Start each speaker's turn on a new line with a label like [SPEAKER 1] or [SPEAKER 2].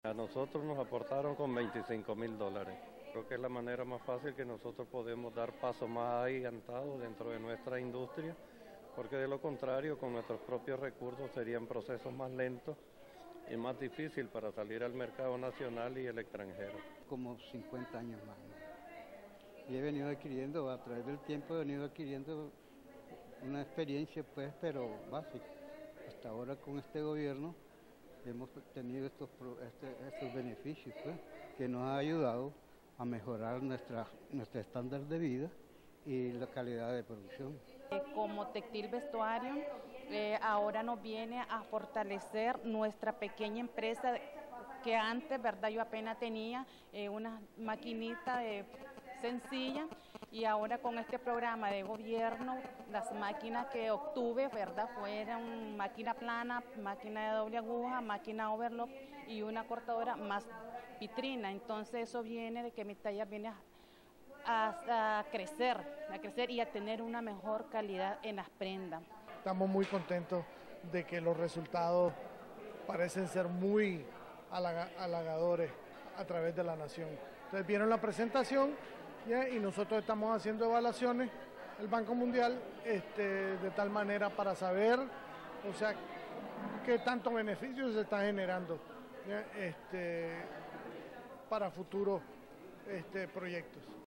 [SPEAKER 1] A nosotros nos aportaron con $25.000. Creo que es la manera más fácil que nosotros podemos dar paso más agigantado dentro de nuestra industria, porque de lo contrario, con nuestros propios recursos serían procesos más lentos y más difícil para salir al mercado nacional y el extranjero.
[SPEAKER 2] Como 50 años más, ¿no? Y he venido adquiriendo, a través del tiempo he venido adquiriendo una experiencia, pues, pero básica. Hasta ahora con este gobierno hemos tenido estos beneficios, pues, que nos ha ayudado a mejorar nuestro estándar de vida y la calidad de producción.
[SPEAKER 3] Como Textil Vestuario, ahora nos viene a fortalecer nuestra pequeña empresa que antes, verdad, yo apenas tenía una maquinita sencilla, y ahora con este programa de gobierno, las máquinas que obtuve, verdad, fueron máquina plana, máquina de doble aguja, máquina overlock y una cortadora más vitrina. Entonces eso viene de que mi talla viene a crecer y a tener una mejor calidad en las prendas.
[SPEAKER 4] Estamos muy contentos de que los resultados parecen ser muy halagadores a través de la nación. Entonces vieron la presentación y nosotros estamos haciendo evaluaciones, el Banco Mundial, de tal manera para saber, o sea, qué tantos beneficios se están generando para futuros proyectos.